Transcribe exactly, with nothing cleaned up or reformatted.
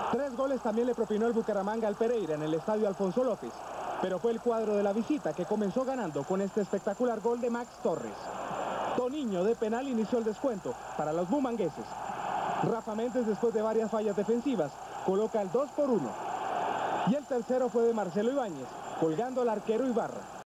Tres goles también le propinó el Bucaramanga al Pereira en el estadio Alfonso López, pero fue el cuadro de la visita que comenzó ganando con este espectacular gol de Max Torres. Toniño de penal inició el descuento para los bumangueses. Rafa Méndez, después de varias fallas defensivas, coloca el dos por uno. Y el tercero fue de Marcelo Ibáñez, colgando al arquero Ibarra.